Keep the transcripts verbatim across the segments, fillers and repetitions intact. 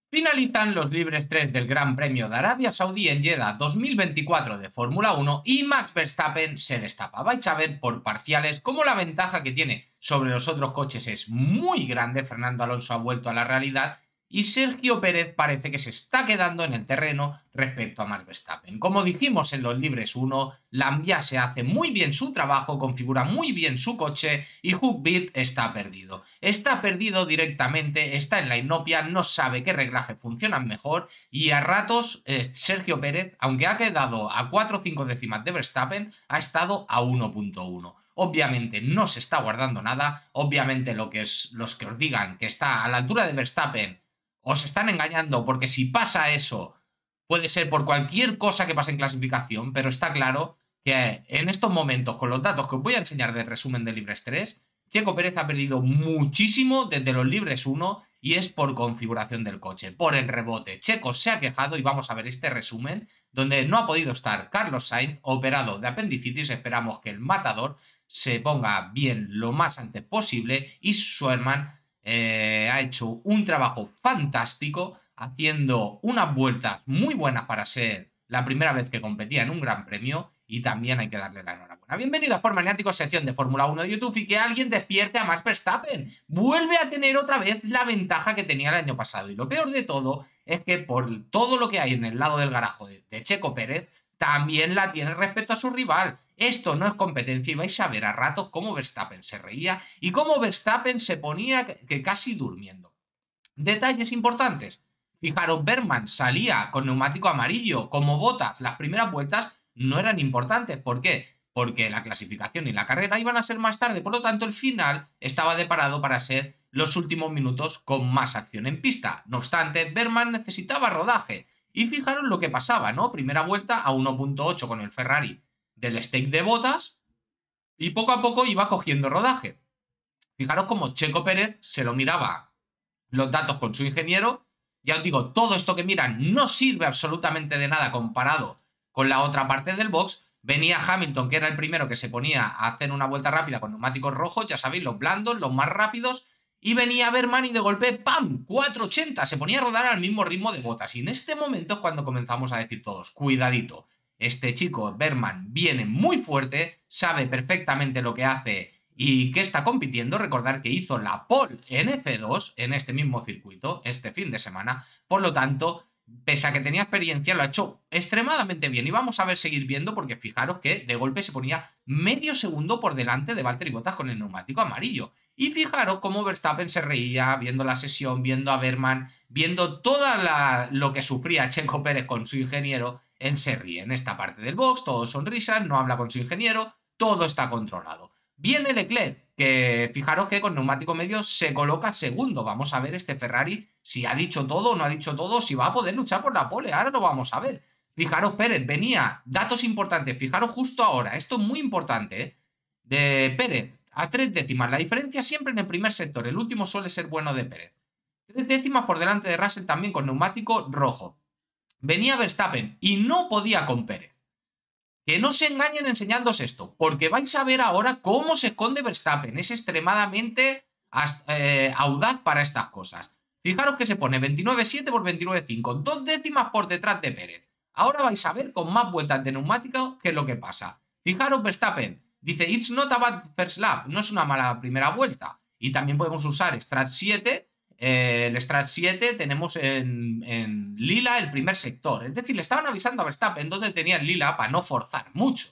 Finalizan los libres tres del Gran Premio de Arabia Saudí en Jeddah dos mil veinticuatro de Fórmula uno y Max Verstappen se destapa. Vais a ver por parciales cómo la ventaja que tiene sobre los otros coches es muy grande. Fernando Alonso ha vuelto a la realidad y Sergio Pérez parece que se está quedando en el terreno respecto a Max Verstappen. Como dijimos en los libres uno, Lambiase hace muy bien su trabajo, configura muy bien su coche y Hugh Birt está perdido. Está perdido directamente, está en la inopia, no sabe qué reglajes funcionan mejor y a ratos eh, Sergio Pérez, aunque ha quedado a cuatro o cinco décimas de Verstappen, ha estado a uno punto uno. Obviamente no se está guardando nada, obviamente lo que es, los que os digan que está a la altura de Verstappen os están engañando, porque si pasa eso, puede ser por cualquier cosa que pase en clasificación, pero está claro que en estos momentos, con los datos que os voy a enseñar del resumen de Libres tres, Checo Pérez ha perdido muchísimo desde los Libres uno y es por configuración del coche, por el rebote. Checo se ha quejado y vamos a ver este resumen donde no ha podido estar Carlos Sainz, operado de apendicitis. Esperamos que el matador se ponga bien lo más antes posible y Schuerman Eh, ha hecho un trabajo fantástico, haciendo unas vueltas muy buenas para ser la primera vez que competía en un gran premio y también hay que darle la enhorabuena. Bienvenido a Sport Maniático, sección de Fórmula uno de YouTube, y que alguien despierte a Max Verstappen. Vuelve a tener otra vez la ventaja que tenía el año pasado y lo peor de todo es que por todo lo que hay en el lado del garajo de, de Checo Pérez, también la tiene respecto a su rival. Esto no es competencia y vais a ver a ratos cómo Verstappen se reía y cómo Verstappen se ponía que casi durmiendo. Detalles importantes. Fijaros, Bergman salía con neumático amarillo, como Bottas. Las primeras vueltas no eran importantes. ¿Por qué? Porque la clasificación y la carrera iban a ser más tarde. Por lo tanto, el final estaba deparado para ser los últimos minutos con más acción en pista. No obstante, Bergman necesitaba rodaje. Y fijaros lo que pasaba, ¿no? Primera vuelta a uno punto ocho con el Ferrari del stake de Bottas y poco a poco iba cogiendo rodaje. Fijaros cómo Checo Pérez se lo miraba los datos con su ingeniero. Ya os digo, todo esto que miran no sirve absolutamente de nada comparado con la otra parte del box. Venía Hamilton, que era el primero que se ponía a hacer una vuelta rápida con neumáticos rojos, ya sabéis, los blandos, los más rápidos. Y venía Bergman y de golpe, ¡pam! cuatro ochenta. Se ponía a rodar al mismo ritmo de Bottas. Y en este momento es cuando comenzamos a decir todos, cuidadito. Este chico, Bergman, viene muy fuerte, sabe perfectamente lo que hace y que está compitiendo. Recordar que hizo la pole en F dos en este mismo circuito, este fin de semana. Por lo tanto, pese a que tenía experiencia, lo ha hecho extremadamente bien. Y vamos a ver, seguir viendo, porque fijaros que de golpe se ponía medio segundo por delante de Valtteri Bottas con el neumático amarillo. Y fijaros cómo Verstappen se reía viendo la sesión, viendo a Bergman, viendo todo lo que sufría Checo Pérez con su ingeniero. Él se ríe en esta parte del box, todo sonrisas, no habla con su ingeniero, todo está controlado. Viene Leclerc, que fijaros que con neumático medio se coloca segundo. Vamos a ver este Ferrari si ha dicho todo o no ha dicho todo, si va a poder luchar por la pole. Ahora lo vamos a ver. Fijaros, Pérez venía, datos importantes, fijaros justo ahora, esto es muy importante, ¿eh? De Pérez a tres décimas, la diferencia siempre en el primer sector, el último suele ser bueno de Pérez. Tres décimas por delante de Russell también con neumático rojo. Venía Verstappen y no podía con Pérez. Que no se engañen enseñándoos esto, porque vais a ver ahora cómo se esconde Verstappen. Es extremadamente eh, audaz para estas cosas. Fijaros que se pone veintinueve siete por veintinueve cinco, dos décimas por detrás de Pérez. Ahora vais a ver con más vueltas de neumático qué es lo que pasa. Fijaros, Verstappen dice, it's not a bad first lap, no es una mala primera vuelta. Y también podemos usar Strat siete. Eh, el Strat siete tenemos en, en lila el primer sector. Es decir, le estaban avisando a Verstappen donde tenía el lila para no forzar mucho.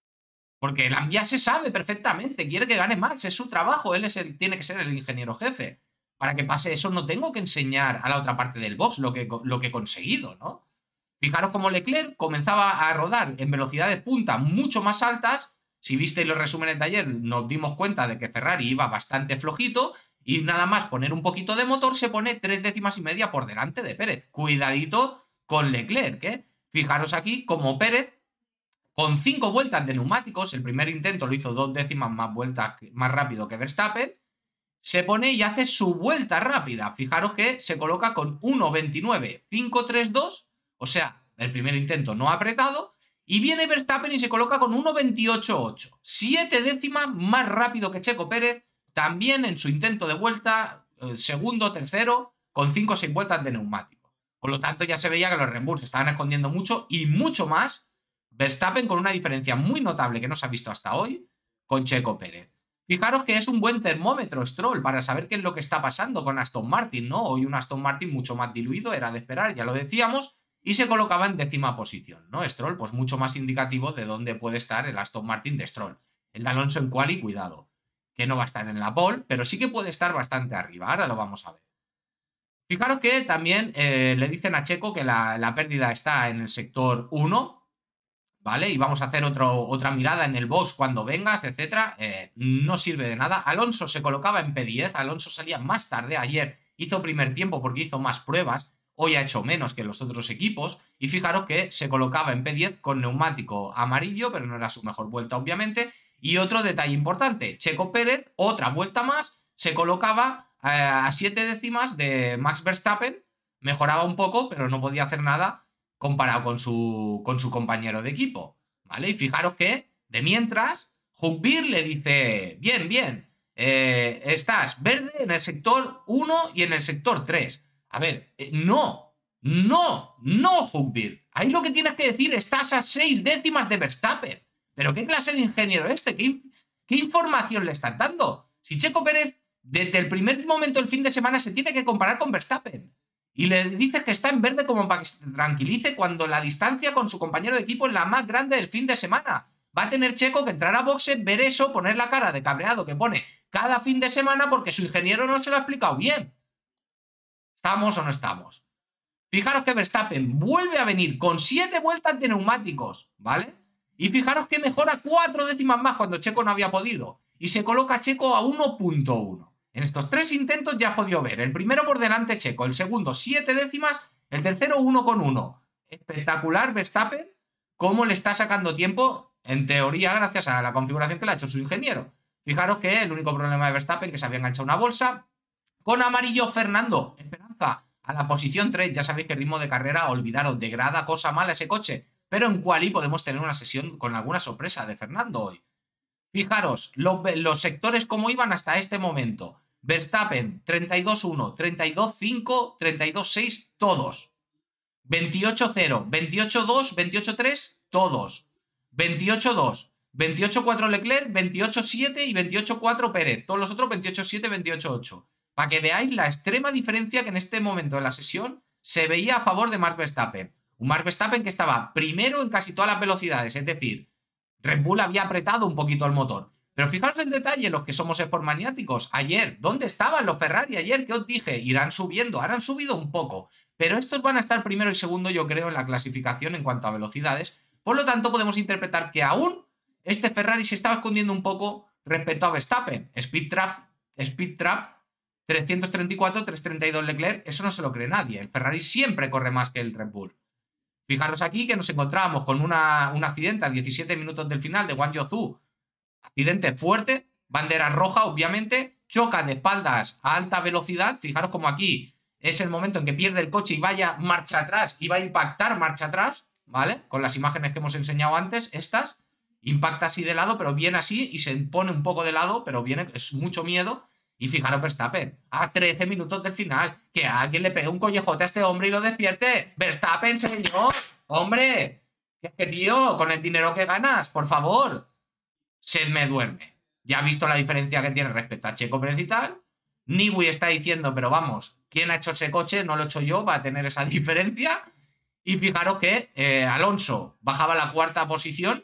Porque el Lambiase sabe perfectamente, quiere que gane Max, es su trabajo, él es el, tiene que ser el ingeniero jefe. Para que pase eso no tengo que enseñar a la otra parte del box lo que, lo que he conseguido, ¿no? Fijaros cómo Leclerc comenzaba a rodar en velocidades punta mucho más altas. Si visteis los resúmenes de ayer nos dimos cuenta de que Ferrari iba bastante flojito. Y nada más poner un poquito de motor se pone tres décimas y media por delante de Pérez. Cuidadito con Leclerc, ¿eh? Fijaros aquí como Pérez, con cinco vueltas de neumáticos, el primer intento lo hizo dos décimas más vueltas más rápido que Verstappen, se pone y hace su vuelta rápida. Fijaros que se coloca con uno veintinueve cinco treinta y dos, o sea, el primer intento no ha apretado, y viene Verstappen y se coloca con uno veintiocho ocho, siete décimas más rápido que Checo Pérez. También en su intento de vuelta, eh, segundo, tercero, con cinco o seis vueltas de neumáticos. Por lo tanto, ya se veía que los Red Bull se estaban escondiendo mucho y mucho más Verstappen con una diferencia muy notable que no se ha visto hasta hoy con Checo Pérez. Fijaros que es un buen termómetro Stroll para saber qué es lo que está pasando con Aston Martin, ¿no? Hoy un Aston Martin mucho más diluido, era de esperar, ya lo decíamos, y se colocaba en décima posición, ¿no? Stroll, pues mucho más indicativo de dónde puede estar el Aston Martin de Stroll. El de Alonso en quali, cuidado, que no va a estar en la pole, pero sí que puede estar bastante arriba, ahora lo vamos a ver. Fijaros que también eh, le dicen a Checo que la, la pérdida está en el sector uno, ¿vale? Y vamos a hacer otro, otra mirada en el box cuando vengas, etcétera. Eh, no sirve de nada. Alonso se colocaba en P diez, Alonso salía más tarde. Ayer hizo primer tiempo porque hizo más pruebas. Hoy ha hecho menos que los otros equipos. Y fijaros que se colocaba en P diez con neumático amarillo, pero no era su mejor vuelta, obviamente. Y otro detalle importante, Checo Pérez, otra vuelta más, se colocaba eh, a siete décimas de Max Verstappen. Mejoraba un poco, pero no podía hacer nada comparado con su, con su compañero de equipo, ¿vale? Y fijaros que, de mientras, Hugbier le dice, bien, bien, eh, estás verde en el sector uno y en el sector tres. A ver, eh, no, no, no, Hugbier. Ahí lo que tienes que decir, estás a seis décimas de Verstappen. ¿Pero qué clase de ingeniero este? ¿Qué, qué información le estás dando? Si Checo Pérez, desde el primer momento del fin de semana, se tiene que comparar con Verstappen. Y le dices que está en verde como para que se tranquilice cuando la distancia con su compañero de equipo es la más grande del fin de semana. Va a tener Checo que entrar a boxe, ver eso, poner la cara de cabreado que pone cada fin de semana porque su ingeniero no se lo ha explicado bien. ¿Estamos o no estamos? Fijaros que Verstappen vuelve a venir con siete vueltas de neumáticos, ¿vale? Y fijaros que mejora cuatro décimas más cuando Checo no había podido. Y se coloca Checo a uno punto uno. En estos tres intentos ya has podido ver. El primero por delante Checo, el segundo siete décimas, el tercero uno con uno. Espectacular Verstappen, cómo le está sacando tiempo, en teoría gracias a la configuración que le ha hecho su ingeniero. Fijaros que el único problema de Verstappen que se había enganchado una bolsa. Con amarillo Fernando, Esperanza, a la posición tres. Ya sabéis que el ritmo de carrera, olvidaros, degrada cosa mala ese coche. Pero en quali podemos tener una sesión con alguna sorpresa de Fernando hoy. Fijaros, los, los sectores como iban hasta este momento. Verstappen, treinta y dos uno, treinta y dos cinco, treinta y dos seis, todos. veintiocho cero, veintiocho dos, veintiocho tres, todos. veintiocho dos, veintiocho cuatro Leclerc, veintiocho siete y veintiocho cuatro Pérez. Todos los otros veintiocho siete, veintiocho ocho. Para que veáis la extrema diferencia que en este momento de la sesión se veía a favor de Max Verstappen. Un Max Verstappen que estaba primero en casi todas las velocidades, es decir, Red Bull había apretado un poquito el motor. Pero fijaros en detalle, los que somos sportmaniáticos. Ayer, ¿dónde estaban los Ferrari ayer? ¿Qué os dije? Irán subiendo, ahora han subido un poco. Pero estos van a estar primero y segundo, yo creo, en la clasificación en cuanto a velocidades. Por lo tanto, podemos interpretar que aún este Ferrari se estaba escondiendo un poco respecto a Verstappen. Speed Trap, Speed Trap trescientos treinta y cuatro, trescientos treinta y dos Leclerc, eso no se lo cree nadie. El Ferrari siempre corre más que el Red Bull. Fijaros aquí que nos encontrábamos con una, un accidente a diecisiete minutos del final de Wang Yozhu. Accidente fuerte, bandera roja, obviamente, choca de espaldas a alta velocidad. Fijaros como aquí es el momento en que pierde el coche y vaya marcha atrás y va a impactar marcha atrás, ¿vale? Con las imágenes que hemos enseñado antes, estas, impacta así de lado, pero viene así y se pone un poco de lado, pero viene, es mucho miedo. Y fijaros Verstappen, a trece minutos del final, que alguien le pegue un collejote a este hombre y lo despierte. Verstappen, señor, hombre, es que tío, con el dinero que ganas, por favor, se me duerme. Ya ha visto la diferencia que tiene respecto a Checo Pérez y tal. Nibui está diciendo, pero vamos, ¿quién ha hecho ese coche? No lo he hecho yo, va a tener esa diferencia. Y fijaros que eh, Alonso bajaba a la cuarta posición,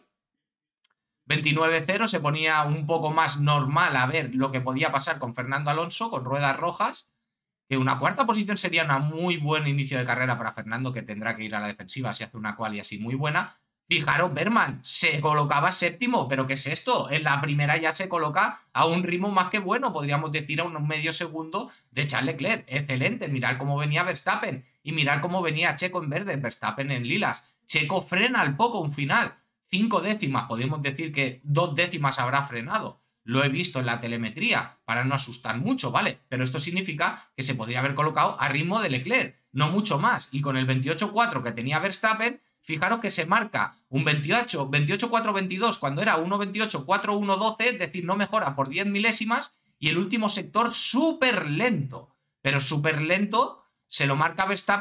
veintinueve cero, se ponía un poco más normal a ver lo que podía pasar con Fernando Alonso, con ruedas rojas, que una cuarta posición sería un muy buen inicio de carrera para Fernando, que tendrá que ir a la defensiva si hace una quali así muy buena. Fijaros, Berman se colocaba séptimo, pero ¿qué es esto? En la primera ya se coloca a un ritmo más que bueno, podríamos decir a un medio segundo de Charles Leclerc. Excelente, mirar cómo venía Verstappen y mirar cómo venía Checo en verde, Verstappen en lilas. Checo frena al poco un final. Cinco décimas, podemos decir que dos décimas habrá frenado. Lo he visto en la telemetría, para no asustar mucho, ¿vale? Pero esto significa que se podría haber colocado a ritmo de Leclerc, no mucho más. Y con el veintiocho cuatro que tenía Verstappen, fijaros que se marca un veintiocho, veintiocho cuatro veintidós cuando era uno veintiocho cuatro uno doce, es decir, no mejora por diez milésimas. Y el último sector súper lento, pero súper lento, se lo marca Verstappen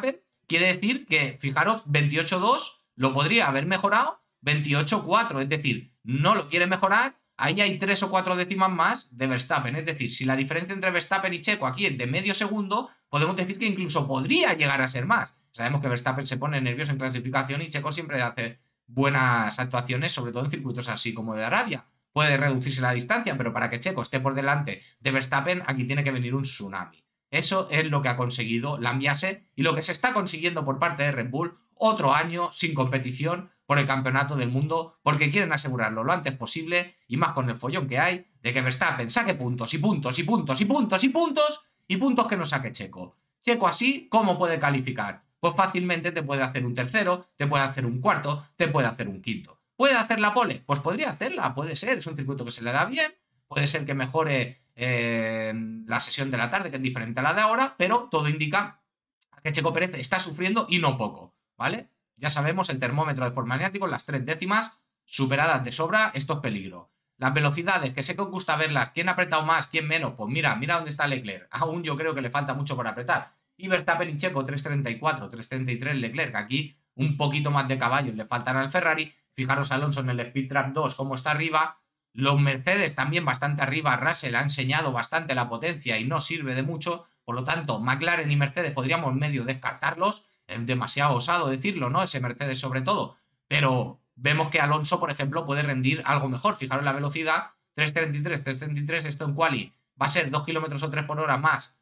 quiere decir que, fijaros, veintiocho dos lo podría haber mejorado veintiocho cuatro, es decir, no lo quiere mejorar, ahí hay tres o cuatro décimas más de Verstappen, es decir, si la diferencia entre Verstappen y Checo aquí es de medio segundo, podemos decir que incluso podría llegar a ser más. Sabemos que Verstappen se pone nervioso en clasificación y Checo siempre hace buenas actuaciones, sobre todo en circuitos así como de Arabia. Puede reducirse la distancia, pero para que Checo esté por delante de Verstappen, aquí tiene que venir un tsunami. Eso es lo que ha conseguido Lambiase y lo que se está consiguiendo por parte de Red Bull, otro año sin competición por el campeonato del mundo, porque quieren asegurarlo lo antes posible, y más con el follón que hay de que Verstappen saque puntos y puntos y puntos y puntos y puntos y puntos que no saque Checo. Checo así, ¿cómo puede calificar? Pues fácilmente te puede hacer un tercero, te puede hacer un cuarto, te puede hacer un quinto. ¿Puede hacer la pole? Pues podría hacerla, puede ser, es un circuito que se le da bien, puede ser que mejore eh, la sesión de la tarde, que es diferente a la de ahora, pero todo indica que Checo Pérez está sufriendo y no poco, ¿vale? Ya sabemos el termómetro de Sportmaniático, las tres décimas superadas de sobra, esto es peligro. Las velocidades, que sé que os gusta verlas, ¿quién ha apretado más, quién menos? Pues mira, mira dónde está Leclerc, aún yo creo que le falta mucho por apretar. Y Verstappen y Checo, tres treinta y cuatro, tres treinta y tres Leclerc, aquí un poquito más de caballos le faltan al Ferrari. Fijaros Alonso en el Speed Trap dos, cómo está arriba. Los Mercedes también bastante arriba, Russell ha enseñado bastante la potencia y no sirve de mucho, por lo tanto McLaren y Mercedes podríamos medio descartarlos, es demasiado osado decirlo, ¿no? Ese Mercedes sobre todo, pero vemos que Alonso, por ejemplo, puede rendir algo mejor. Fijaros la velocidad, tres treinta y tres, tres treinta y tres, esto en quali va a ser dos kilómetros o tres por hora más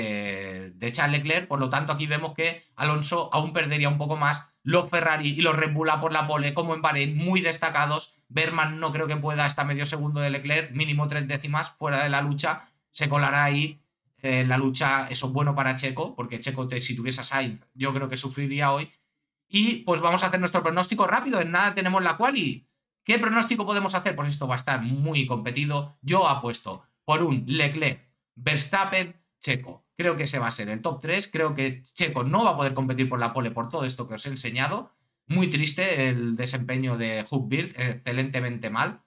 eh, de Charles Leclerc, por lo tanto aquí vemos que Alonso aún perdería un poco más. Los Ferrari y los Red Bull a por la pole, como en Bahrein, muy destacados. Berman no creo que pueda hasta medio segundo de Leclerc, mínimo tres décimas fuera de la lucha, se colará ahí en eh, la lucha. Eso es bueno para Checo, porque Checo, te, si tuviese a Sainz, yo creo que sufriría hoy. Y pues vamos a hacer nuestro pronóstico rápido, en nada tenemos la quali. ¿Qué pronóstico podemos hacer? Pues esto va a estar muy competido. Yo apuesto por un Leclerc, Verstappen, Checo. Creo que ese va a ser el top tres. Creo que Checo no va a poder competir por la pole por todo esto que os he enseñado. Muy triste el desempeño de Hülkenberg, excelentemente mal.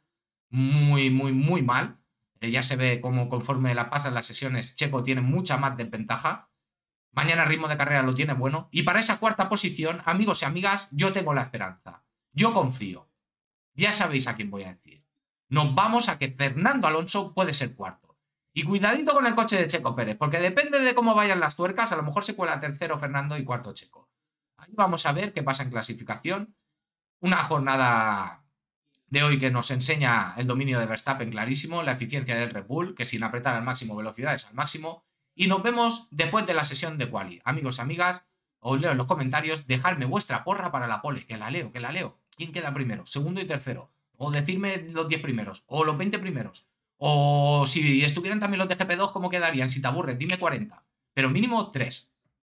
Muy, muy, muy mal. Eh, ya se ve como conforme la pasan las sesiones, Checo tiene mucha más desventaja. Mañana ritmo de carrera lo tiene bueno. Y para esa cuarta posición, amigos y amigas, yo tengo la esperanza. Yo confío. Ya sabéis a quién voy a decir. Nos vamos a que Fernando Alonso puede ser cuarto. Y cuidadito con el coche de Checo Pérez, porque depende de cómo vayan las tuercas, a lo mejor se cuela tercero Fernando y cuarto Checo. Ahí vamos a ver qué pasa en clasificación. Una jornada de hoy que nos enseña el dominio de Verstappen clarísimo, la eficiencia del Red Bull, que sin apretar al máximo velocidades al máximo. Y nos vemos después de la sesión de quali. Amigos y amigas, os leo en los comentarios, dejadme vuestra porra para la pole, que la leo, que la leo. ¿Quién queda primero? Segundo y tercero. O decirme los diez primeros, o los veinte primeros. O si estuvieran también los de G P dos, ¿cómo quedarían? Si te aburres, dime cuarenta. Pero mínimo tres.